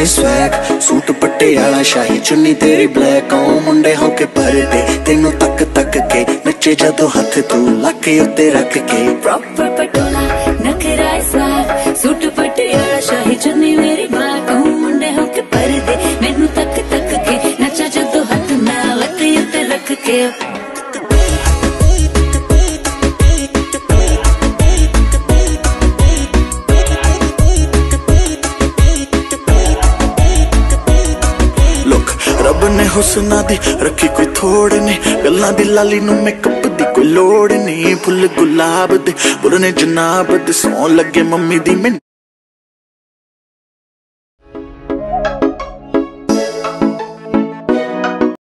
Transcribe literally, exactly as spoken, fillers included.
nice swag suit Patiala शाही चुन्नी तेरी ब्लैक ओ मुंडे होके भरदे तेनू तक तक के नचे जदों हथ तू लक उत्ते रख के प्रॉपर पटोला नखरा स्वैग सूट पटियाला शाही चुन्नी मेरी ब्लैक ओ मुंडे होके भरदे मैनू तक तक के नचा जदों हथ मैं लक उत्ते रख के रब ने हुस्ना दी रखी कोई थोड़ नहीं गल्लां दी लाली नू मेकअप दी कोई लोड़ नहीं फुल गुलाब दे बुरने जनाब दे सौं लगे मम्मी दी मैं